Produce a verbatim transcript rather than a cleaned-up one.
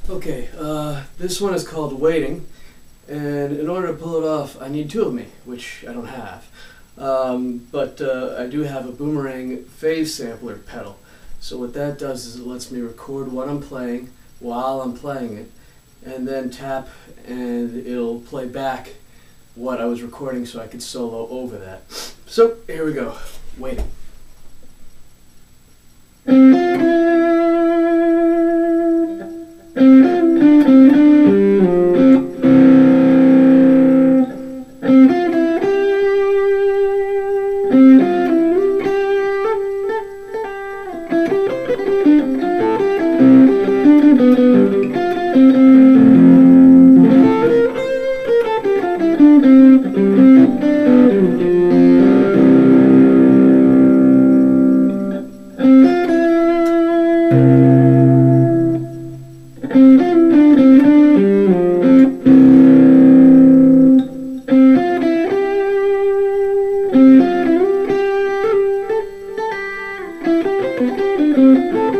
Okay, uh, this one is called Waiting, and in order to pull it off, I need two of me, which I don't have. Um, but uh, I do have a boomerang phase sampler pedal. So what that does is it lets me record what I'm playing while I'm playing it, and then tap and it'll play back what I was recording so I could solo over that. So here we go, Waiting. Thank you.